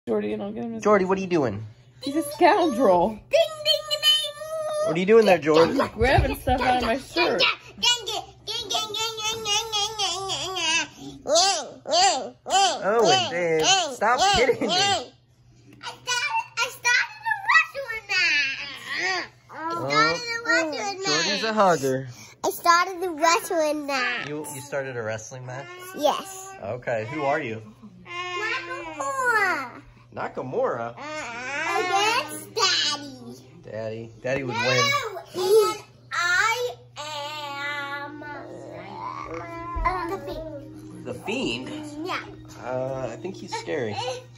Jordy, and I'll get him his... Jordy, what are you doing? He's a scoundrel. Ding, ding, ding. What are you doing there, Jordy? He's grabbing stuff out of my shirt. Oh, Dave, stop hitting me. I started a Jordy's a hugger. I started the wrestling match. You started a wrestling match? Yes. Okay, who are you? Nakamura. Nakamura? Against Daddy. Daddy would win. And I am the Fiend. The Fiend? Yeah. I think he's scary.